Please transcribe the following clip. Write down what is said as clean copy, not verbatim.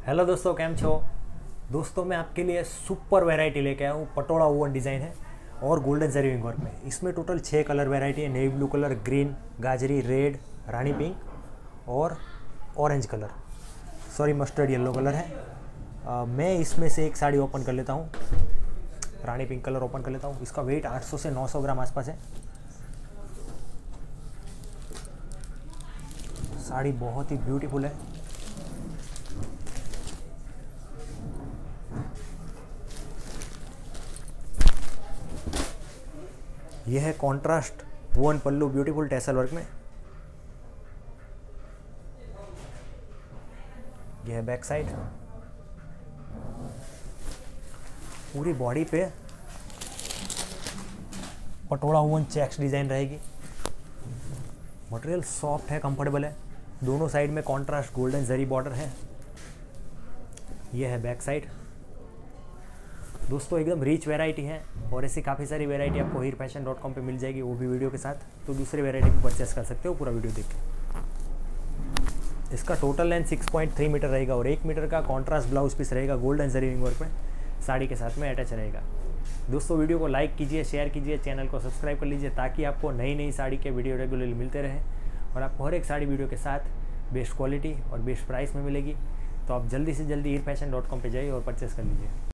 Hello दोस्तों, केम छो। दोस्तों मैं आपके लिए सुपर वैरायटी लेके आया हूँ। पटोला ओवन डिज़ाइन है और गोल्डन जरी वर्क में। इसमें टोटल 6 कलर वैरायटी है। नेवी ब्लू कलर, ग्रीन, गाजरी, रेड, रानी पिंक और orange colour, sorry mustard yellow colour है। मैं इसमें से एक साड़ी ओपन कर लेता हूँ। रानी पिंक कलर ओपन कर लेता हूँ। इसका वेट 800 से 900 ग्राम आसपास है। साड़ी बहुत ही ब्यूटीफुल है। यह है कॉन्ट्रास्ट वोन पल्लू ब्यूटीफुल टैसल वर्क में। यह है बैक साइड। पूरी बॉडी पे पटोला ओवन चेक्स डिजाइन रहेगी। मटेरियल सॉफ्ट है, कंफर्टेबल है। दोनों साइड में कॉन्ट्रास्ट गोल्डन जरी बॉर्डर है। यह है बैक साइड। दोस्तों एकदम रिच वैरायटी है और ऐसी काफ़ी सारी वैरायटी आपको heerfashion.com पे मिल जाएगी, वो भी वीडियो के साथ। तो दूसरी वैरायटी भी परचेस कर सकते हो पूरा वीडियो देख के। इसका टोटल लेंथ 6.3 मीटर रहेगा और 1 मीटर का कॉन्ट्रास्ट ब्लाउज पीस रहेगा गोल्डन जरी वर्क में, साड़ी के साथ में अटैच रहेगा। दोस्तों वीडियो को लाइक कीजिए, शेयर कीजिए, चैनल को सब्सक्राइब कर लीजिए ताकि आपको नई नई साड़ी के वीडियो रेगुलरली मिलते रहे और आपको हर एक साड़ी वीडियो के साथ बेस्ट क्वालिटी और बेस्ट प्राइस में मिलेगी। तो आप जल्दी से जल्दी heerfashion.com पे जाइए और परचेस कर लीजिए।